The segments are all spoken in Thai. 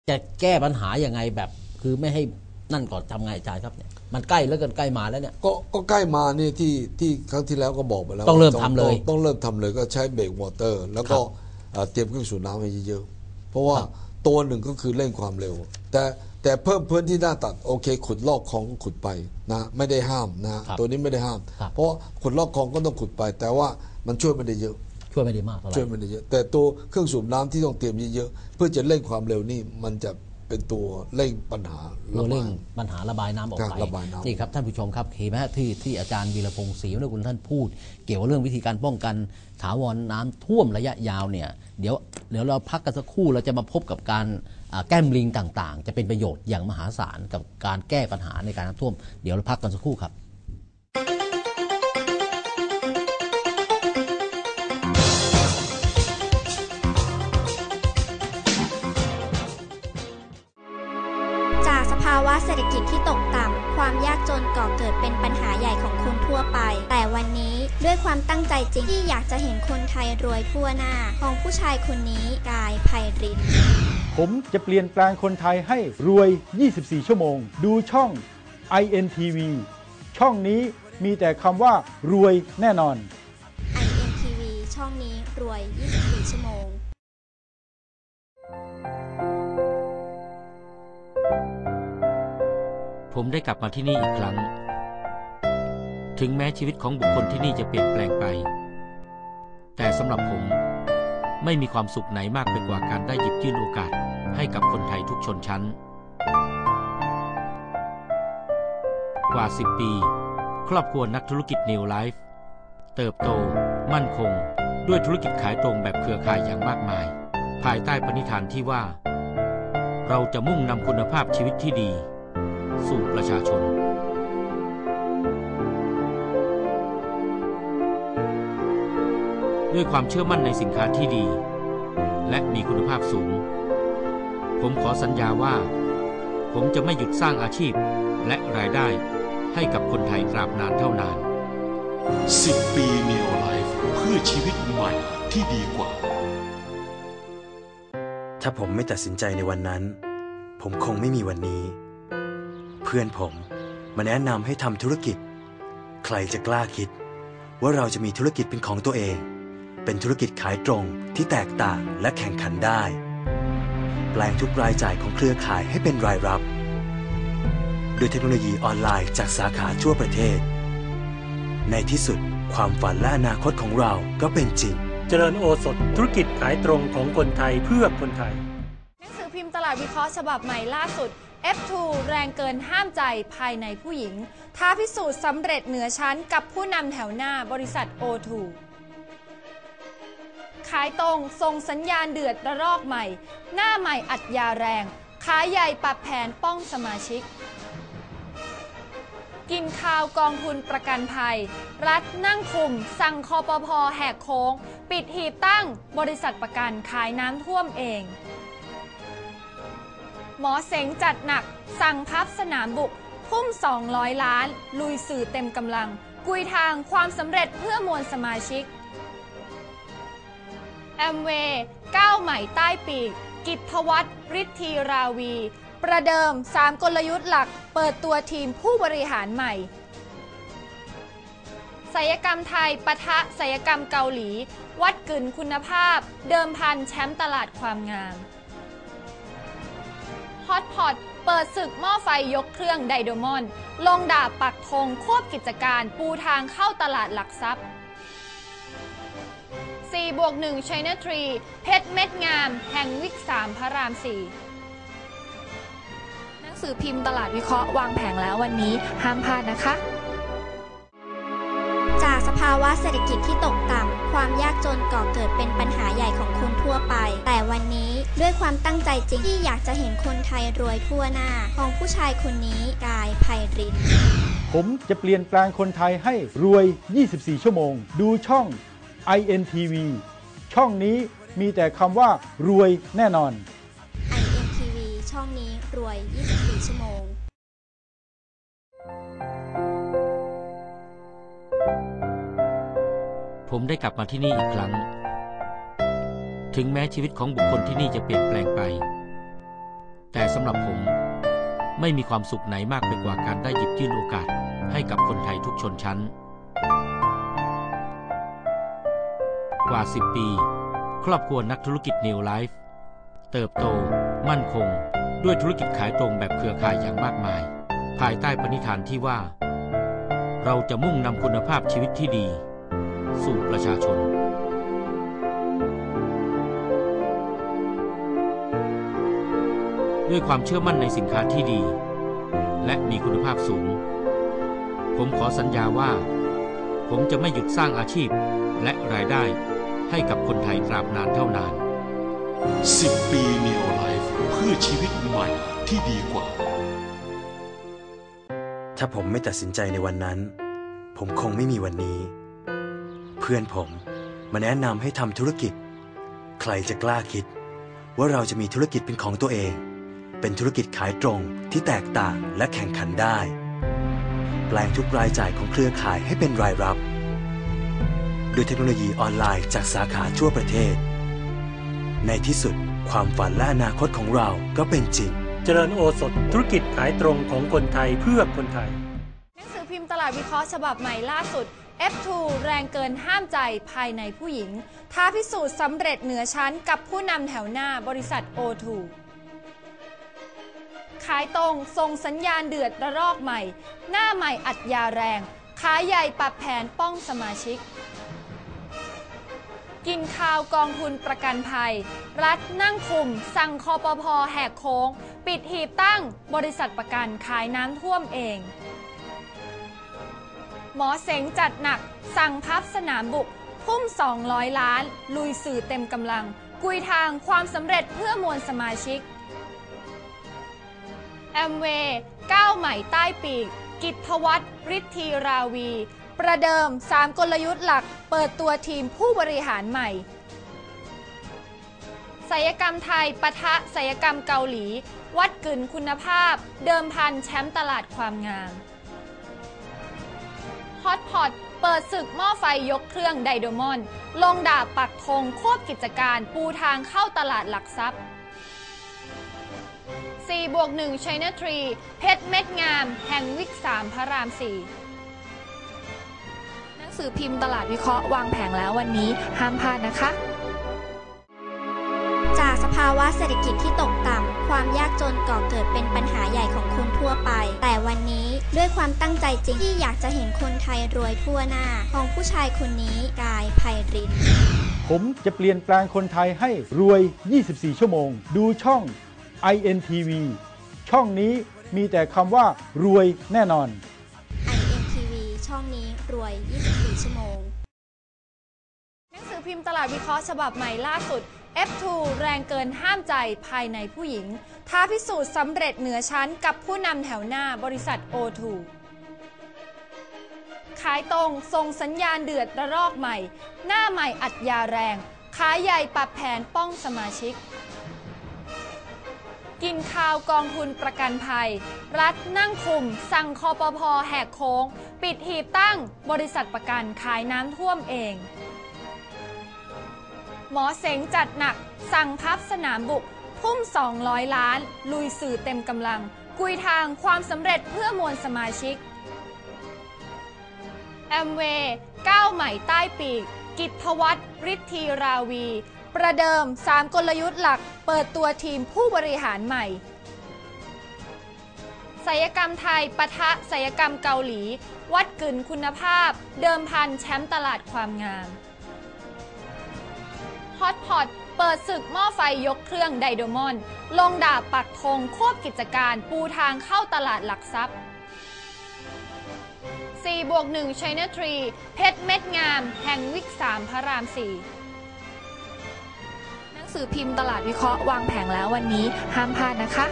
จะแก้ปัญหายังไงแบบคือไม่ให้นั่นก่อนทำไงอาจารย์ครับเนี่ยมันใกล้แล้วกันใกล้มาแล้วเนี่ยก็ใกล้มานี่ที่ครั้งที่แล้วก็บอกไปแล้วต้องเริ่มทำเลยต้องเริ่มทำเลยก็ใช้เบรกวอเตอร์แล้วก็เตรียมเครื่องสูบน้ำให้เยอะๆเพราะว่าตัวหนึ่งก็คือเร่งความเร็วแต่เพิ่มพื้นที่หน้าตัดโอเคขุดลอกคลองก็ขุดไปนะไม่ได้ห้ามนะตัวนี้ไม่ได้ห้ามเพราะขุดลอกคลองก็ต้องขุดไปแต่ว่ามันช่วยไม่ได้เยอะช่วยไม่ได้มากเท่าไหร่ช่วยไม่ได้เยอะแต่ตัวเครื่องสูบน้ำที่ต้องเตรียมเยอะๆเพื่อจะเร่งความเร็วนี่มันจะเป็นตัวเร่งปัญหาตัวเร่งปัญหาระบายน้ำออกไปนี่ครับท่านผู้ชมครับเห็นไหมที่อาจารย์วีรพงศ์ศรีวรกุลท่านพูดเกี่ยวกับเรื่องวิธีการป้องกันถาวรน้ำท่วมระยะยาวเนี่ยเดี๋ยวเราพักกันสักครู่เราจะมาพบกับการแก้มลิงต่างๆจะเป็นประโยชน์อย่างมหาศาลกับการแก้ปัญหาในการน้ำท่วมเดี๋ยวเราพักกันสักครู่ครับภาวะเศรษฐกิจที่ตกต่ำความยากจนก่อเกิดเป็นปัญหาใหญ่ของคนทั่วไปแต่วันนี้ด้วยความตั้งใจจริงที่อยากจะเห็นคนไทยรวยทั่วหน้าของผู้ชายคนนี้กายไพรินทร์ผมจะเปลี่ยนแปลงคนไทยให้รวย 24 ชั่วโมงดูช่อง INTV ช่องนี้มีแต่คำว่ารวยแน่นอน INTV ช่องนี้รวย 24 ชั่วโมงผมได้กลับมาที่นี่อีกครั้งถึงแม้ชีวิตของบุคคลที่นี่จะเปลี่ยนแปลงไปแต่สำหรับผมไม่มีความสุขไหนมากไปกว่าการได้หยิบยื่นโอกาสให้กับคนไทยทุกชนชั้นกว่า10 ปีครอบครัวนักธุรกิจ New Life เติบโตมั่นคงด้วยธุรกิจขายตรงแบบเครือข่ายอย่างมากมายภายใต้ปณิธานที่ว่าเราจะมุ่งนำคุณภาพชีวิตที่ดีสู่ประชาชนด้วยความเชื่อมั่นในสินค้าที่ดีและมีคุณภาพสูงผมขอสัญญาว่าผมจะไม่หยุดสร้างอาชีพและรายได้ให้กับคนไทยตราบนานเท่านาน 10 ปี Neo Life เพื่อชีวิตใหม่ที่ดีกว่าถ้าผมไม่ตัดสินใจในวันนั้นผมคงไม่มีวันนี้เพื่อนผมมาแนะนำให้ทำธุรกิจใครจะกล้าคิดว่าเราจะมีธุรกิจเป็นของตัวเองเป็นธุรกิจขายตรงที่แตกต่างและแข่งขันได้แปลงทุกรายจ่ายของเครือข่ายให้เป็นรายรับด้วยเทคโนโลยีออนไลน์จากสาขาทั่วประเทศในที่สุดความฝันและอนาคตของเราก็เป็นจริงเจริญโอสถธุรกิจขายตรงของคนไทยเพื่อคนไทยหนังสือพิมพ์ตลาดวิเคราะห์ฉบับใหม่ล่าสุดF2 แรงเกินห้ามใจภายในผู้หญิงท้าพิสูจน์สำเร็จเหนือชั้นกับผู้นำแถวหน้าบริษัท O2 ขายตรงส่งสัญญาณเดือดระลอกใหม่หน้าใหม่อัดยาแรงขายใหญ่ปรับแผนป้องสมาชิกกินข่าวกองทุนประกันภัยรัฐนั่งคุมสั่งคปภ.แหกโค้งปิดหีบตั้งบริษัทประกันขายน้ำท่วมเองหมอเสงจัดหนักสั่งพับสนามบุกทุ่ม200 ล้านลุยสื่อเต็มกำลังกุยทางความสำเร็จเพื่อมวลสมาชิกแอมเวย์ก้าวใหม่ใต้ปีกกิตถวัฒน์ฤทธีราวีประเดิม3 กลยุทธ์หลักเปิดตัวทีมผู้บริหารใหม่ศัลยกรรมไทยปะทะศัลยกรรมเกาหลีวัดกึ่นคุณภาพเดิมพันแชมป์ตลาดความงามฮอตพอตเปิดศึกหม้อไฟยกเครื่องไดโดมอนลงดาบปักธงควบกิจการปูทางเข้าตลาดหลักทรัพย์ 4+1 China Tree เพชรเม็ดงามแห่งวิก3พระราม 4หนังสือพิมพ์ตลาดวิเคราะห์วางแผงแล้ววันนี้ห้ามพลาดนะคะจากสภาวะเศรษฐกิจที่ตกต่ำความยากจนก่อเกิดเป็นปัญหาใหญ่ของคนทั่วไปแต่วันนี้ด้วยความตั้งใจจริงที่อยากจะเห็นคนไทยรวยทั่วหน้าของผู้ชายคนนี้กายไพรินทร์ผมจะเปลี่ยนแปลงคนไทยให้รวย 24 ชั่วโมงดูช่อง INTV ช่องนี้มีแต่คำว่ารวยแน่นอน INTV ช่องนี้รวย 24 ชั่วโมงผมได้กลับมาที่นี่อีกครั้งถึงแม้ชีวิตของบุคคลที่นี่จะเปลี่ยนแปลงไปสำหรับผมไม่มีความสุขไหนมากไปกว่าการได้หยิบยื่นโอกาสให้กับคนไทยทุกชนชั้นกว่า10 ปีครอบครัวนักธุรกิจ New Life เติบโตมั่นคงด้วยธุรกิจขายตรงแบบเครือข่ายอย่างมากมายภายใต้ปณิธานที่ว่าเราจะมุ่งนำคุณภาพชีวิตที่ดีสู่ประชาชนด้วยความเชื่อมั่นในสินค้าที่ดีและมีคุณภาพสูงผมขอสัญญาว่าผมจะไม่หยุดสร้างอาชีพและรายได้ให้กับคนไทยตราบนานเท่านาน 10 ปี Neo Life เพื่อชีวิตใหม่ที่ดีกว่าถ้าผมไม่ตัดสินใจในวันนั้นผมคงไม่มีวันนี้เพื่อนผมมาแนะนำให้ทำธุรกิจใครจะกล้าคิดว่าเราจะมีธุรกิจเป็นของตัวเองเป็นธุรกิจขายตรงที่แตกต่างและแข่งขันได้แปลงทุกรายจ่ายของเครือข่ายให้เป็นรายรับด้วยเทคโนโลยีออนไลน์จากสาขาทั่วประเทศในที่สุดความฝันและอนาคตของเราก็เป็นจริงเจริญโอสถธุรกิจขายตรงของคนไทยเพื่อคนไทยหนังสือพิมพ์ตลาดวิเคราะห์ฉบับใหม่ล่าสุด F2 แรงเกินห้ามใจภายในผู้หญิงท้าพิสูจน์สำเร็จเหนือชั้นกับผู้นำแถวหน้าบริษัท O2 ขายตรงส่งสัญญาณเดือดระลอกใหม่หน้าใหม่อัดยาแรงขายใหญ่ปรับแผนป้องสมาชิกกินข่าวกองทุนประกันภัยรัฐนั่งคุมสั่งคปภ.แหกโค้งปิดหีบตั้งบริษัทประกันขายน้ำท่วมเองหมอเสงจัดหนักสั่งพับสนามบุกทุ่ม200 ล้านลุยสื่อเต็มกำลังกุยทางความสำเร็จเพื่อมวลสมาชิกแอมเวย์ก้าวใหม่ใต้ปีกกิตถวัฒน์ฤทธีราวีประเดิม3กลยุทธ์หลักเปิดตัวทีมผู้บริหารใหม่ศัลยกรรมไทยปะทะศัลยกรรมเกาหลีวัดกึ่นคุณภาพเดิมพันแชมป์ตลาดความงามฮอตพอตเปิดศึกหม้อไฟยกเครื่องไดโดมอนลงดาบปักธงควบกิจการปูทางเข้าตลาดหลักทรัพย์4+1 China Tree เพชรเม็ดงามแห่งวิก3พระราม4หนังสือพิมพ์ตลาดวิเคราะห์วางแผงแล้ววันนี้ห้ามพลาดนะคะจากสภาวะเศรษฐกิจที่ตกต่ำความยากจนก่อเกิดเป็นปัญหาใหญ่ของคนทั่วไปแต่วันนี้ด้วยความตั้งใจจริงที่อยากจะเห็นคนไทยรวยทั่วหน้าของผู้ชายคนนี้กายไพรินทร์ผมจะเปลี่ยนแปลงคนไทยให้รวย 24 ชั่วโมงดูช่อง INTV ช่องนี้มีแต่คำว่ารวยแน่นอน INTV ช่องนี้รวย 24 ชั่วโมงหนังสือพิมพ์ตลาดวิเคราะห์ฉบับใหม่ล่าสุด F2 แรงเกินห้ามใจภายในผู้หญิงท้าพิสูจน์สำเร็จเหนือชั้นกับผู้นำแถวหน้าบริษัท O2 ขายตรงส่งสัญญาณเดือดระลอกใหม่หน้าใหม่อัดยาแรงขายใหญ่ปรับแผนป้องสมาชิกกินข่าวกองทุนประกันภัยรัฐนั่งคุมสั่งคปภ.แหกโค้งปิดหีบตั้งบริษัทประกันขายน้ำท่วมเองหมอเสงจัดหนักสั่งพับสนามบุกทุ่ม200 ล้านลุยสื่อเต็มกำลังกุยทางความสำเร็จเพื่อมวลสมาชิกแอมเวย์ก้าวใหม่ใต้ปีกกิตถวัฒน์ฤทธีราวีประเดิม3กลยุทธ์หลักเปิดตัวทีมผู้บริหารใหม่ศัลยกรรมไทยปะทะศัลยกรรมเกาหลีวัดกึ่นคุณภาพเดิมพันแชมป์ตลาดความงามฮอตพอตเปิดศึกหม้อไฟยกเครื่องไดโดมอนลงดาบปักธงควบกิจการปูทางเข้าตลาดหลักทรัพย์4+1 China Tree เพชรเม็ดงามแห่งวิก3พระราม4หนังสือพิมพ์ตลาดวิเคราะห์วางแผงแล้ววันนี้ห้ามพลาดนะคะ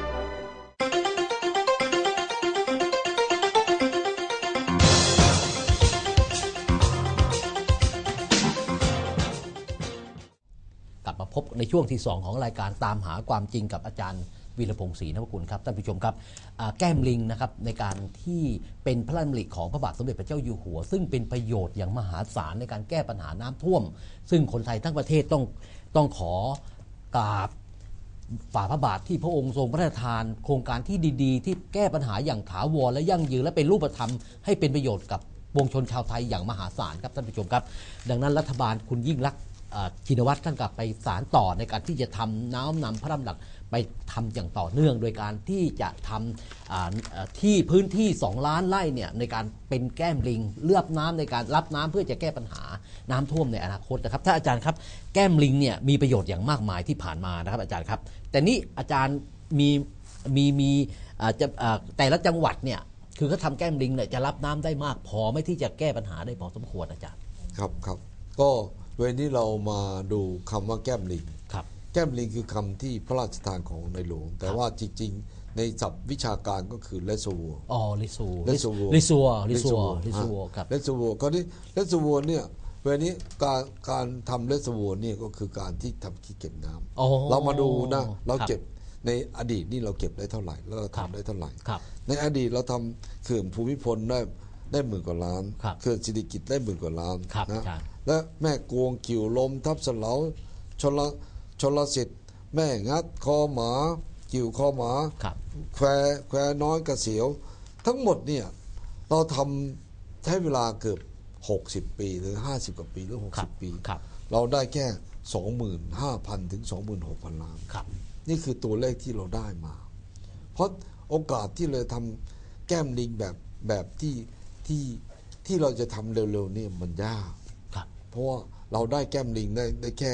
พบในช่วงที่2ของรายการตามหาความจริงกับอาจารย์วีรพงศ์ศรีนวกุลครับท่านผู้ชมครับแก้มลิงนะครับในการที่เป็นพระราชดำริของพระบาทสมเด็จพระเจ้าอยู่หัวซึ่งเป็นประโยชน์อย่างมหาศาลในการแก้ปัญหาน้ำท่วมซึ่งคนไทยทั้งประเทศต้องขอกราบฝ่าพระบาทที่พระองค์ทรงพระราชทานโครงการที่ดีๆที่แก้ปัญหาอย่างถาวรและยั่งยืนและเป็นรูปธรรมให้เป็นประโยชน์กับปวงชนชาวไทยอย่างมหาศาลครับท่านผู้ชมครับดังนั้นรัฐบาลคุณยิ่งลักษณ์ชินวัตรท่านกลับไปสารต่อในการที่จะทำน้อมนำพระดำรัสไปทำอย่างต่อเนื่องโดยการที่จะทำที่พื้นที่2 ล้านไร่เนี่ยในการเป็นแก้มลิงเลือบน้ำในการรับน้ำเพื่อจะแก้ปัญหาน้ำท่วมในอนาคตนะครับถ้าอาจารย์ครับแก้มลิงเนี่ยมีประโยชน์อย่างมากมายที่ผ่านมานะครับอาจารย์ครับแต่นี่อาจารย์มีแต่ละจังหวัดเนี่ยคือเขาทำแก้มลิงเนี่ยจะรับน้ำได้มากพอไม่ที่จะแก้ปัญหาได้พอสมควรอาจารย์ครับก็วันนี้เรามาดูคำว่าแก้มลิงแก้มลิงคือคำที่พระราชทานของในหลวงแต่ว่าจริงๆในศัพท์วิชาการก็คือเลสวัวเลสวัวครับเลสวัวก็นี่เลสวัวเนี่ยวันนี้การทำเลสวัวเนี่ยก็คือการที่ทำที่เก็บน้ำเรามาดูนะเราเก็บในอดีตนี่เราเก็บได้เท่าไหร่แล้วเราทำได้เท่าไหร่ในอดีตเราทำเขื่อนภูมิพลได้10,000 กว่าล้านเขื่อนสิริกิติ์ได้10,000 กว่าล้านนะและแม่กวงกิ่วลมทับเสลาชลสิทธิ์แม่งัดคอหมากิ่วคอหมาแควน้อยกระเสียวทั้งหมดเนี่ยเราทำใช้เวลาเกือบ60 ปีหรือ50 กว่าปีหรือ60 ปีเราได้แค่ 25,000 ถึง 26,000 ล้านนี่คือตัวเลขที่เราได้มาเพราะโอกาสที่เราทำแก้มลิงแบบที่เราจะทำเร็วๆนี่มันยากเพราะว่าเราได้แก้มลิงได้แค่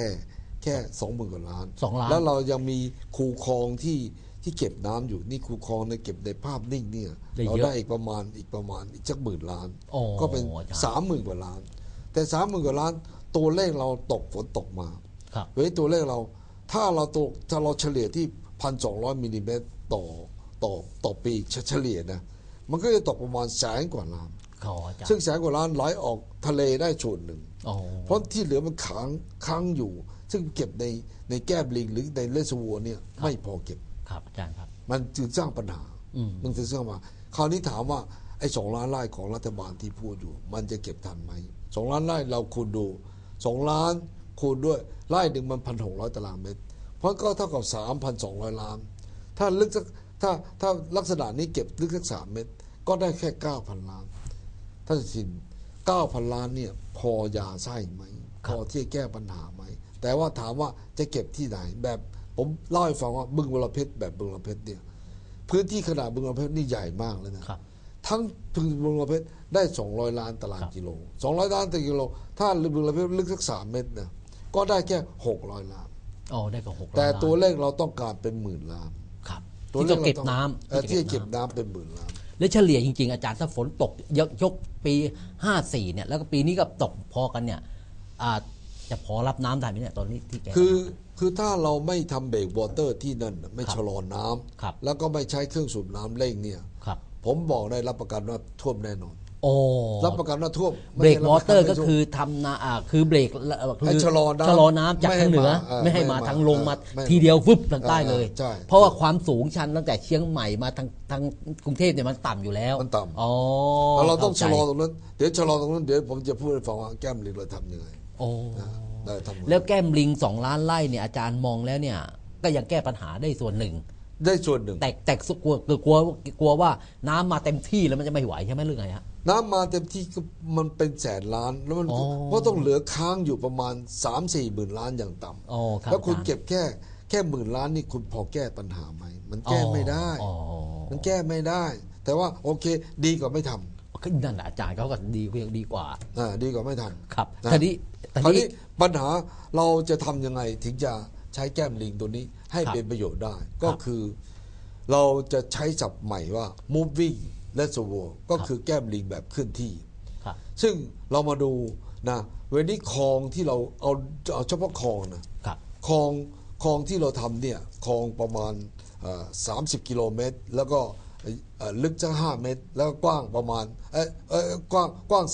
20,000 กว่าล้านแล้วเรายังมีคูคลองที่เก็บน้ำอยู่นี่คูคลองในเก็บในภาพนิ่งเนี่ยเราได้อีกประมาณอีกสัก10,000 ล้านก็เป็น 30,000 กว่าล้านแต่ 30,000 กว่าล้านตัวเลขเราตกฝนตกมาเว้ยตัวเลขเราถ้าเราเฉลี่ยที่ 1,200 มิลลิเมตรต่อปีเฉลี่ยนะมันก็จะตกประมาณ100,000 กว่าล้านซึ่ง100,000 กว่าล้านไหลออกทะเลได้ส่วนหนึ่งเพราะที่เหลือมันค้างอยู่ซึ่งเก็บในแก้มลิงหรือในเลสวัวเนี่ยไม่พอเก็บครับอาจารย์ครับมันจึงสร้างปัญหามันจึงสร้างมาคราวนี้ถามว่าไอ้2 ล้านไร่ของรัฐบาลที่พูดอยู่มันจะเก็บทันไหม2 ล้านไร่เราคูณดู2 ล้านคูณด้วยไร่หนึ่งมัน 1,600 ตารางเมตรเพราะก็เท่ากับ 3,200 ล้านถ้าลึกสักถ้าลักษณะนี้เก็บลึกสัก3 เมตรก็ได้แค่ 9,000 ล้านท่านสิน 9,000 ล้านเนี่ยพอยาไส้ไหมพอที่จะแก้ปัญหาไหมแต่ว่าถามว่าจะเก็บที่ไหนแบบผมเล่าให้ฟังว่าบึงบรเพชรแบบบึงบรเพชรเนี่ยพื้นที่ขนาดบึงบรเพชรนี่ใหญ่มากเลยนะทั้งบึงบรเพชรได้200 ล้านตารางกิโล200 ล้านตารางกิโลถ้าบึงบรเพชรลึกสัก3 เมตรเนี่ยก็ได้แค่600 ล้านได้ก็600 แต่ตัวเลขเราต้องการเป็น10,000 ล้านที่จะเก็บน้ำที่เก็บน้ำเป็น10,000 ล้านและเฉลี่ยจริงๆอาจารย์ถ้าฝนตกยกปี54เนี่ยแล้วก็ปีนี้ก็ตกพอกันเนี่ยจะพอรับน้ำได้ไหมเนี่ยตอนนี้ที่แกคือถ้าเราไม่ทำเบรกวอเตอร์ที่นั่นไม่ชะลอน้ำแล้วก็ไม่ใช้เครื่องสูบน้ำเร่งเนี่ยผมบอกได้รับประกันว่าท่วมแน่นอนรับประกันว่าท่วมเบรกวอเตอร์ก็คือทำคือเบรกให้ชะลอน้ำจากทางเหนือไม่ให้มาทางลงมาทีเดียวฟึบทางใต้เลยเพราะว่าความสูงชันตั้งแต่เชียงใหม่มาทางกรุงเทพเนี่ยมันต่ำอยู่แล้วมันต่ำเราต้องชะลอตรงนั้นเดี๋ยวชะลอตรงนั้นเดี๋ยวผมจะพูดให้ฟังว่าแก้มลิงเราทำยังไงแล้วแก้มลิง2 ล้านไร่เนี่ยอาจารย์มองแล้วเนี่ยก็ยังแก้ปัญหาได้ส่วนหนึ่งแต่กลัวว่าน้ำมาเต็มที่แล้วมันจะไม่ไหวใช่ไหมเรื่องไงฮะน้ำมาเต็มที่ก็มันเป็น100,000 ล้านแล้วมันเพราะต้องเหลือค้างอยู่ประมาณ 3-4 หมื่นล้านอย่างต่ำแล้วคุณเก็บแค่10,000 ล้านนี่คุณพอแก้ปัญหาไหมมันแก้ไม่ได้มันแก้ไม่ได้แต่ว่าโอเคดีกว่าไม่ทำนั่นอาจารย์เขาก็ดีกว่าดีกว่าไม่ทำครับทีนี้ปัญหาเราจะทำยังไงถึงจะใช้แก้มลิงตัวนี้ให้เป็นประโยชน์ได้ก็คือเราจะใช้ศัพท์ใหม่ว่า moving reservoir ก็คือแก้มลิงแบบเคลื่อนที่ซึ่งเรามาดูนะเวลานี้คลองที่เราเอาเฉพาะคลองนะคลองที่เราทำเนี่ยคลองประมาณ30 กิโลเมตรแล้วก็ลึกสัก5 เมตรแล้วก็กว้างประมาณกว้าง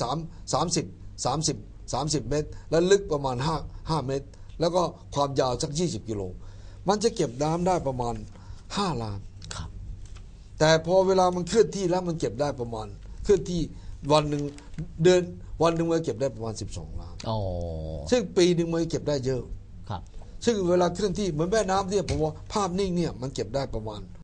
30 เมตรแล้วลึกประมาณ5 เมตรแล้วก็ความยาวสัก20 กิโลมันจะเก็บน้ำได้ประมาณ5 ล้านแต่พอเวลามันเคลื่อนที่แล้วมันเก็บได้ประมาณเคลื่อนที่วันหนึ่งวันหนึ่งมันเก็บได้ประมาณ12 ล้านซึ่งปีหนึ่งมันเก็บได้เยอะซึ่งเวลาเคลื่อนที่เหมือนแม่น้ำเนี่ยผมว่าภาพนิ่งเนี่ยมันเก็บได้ประมาณ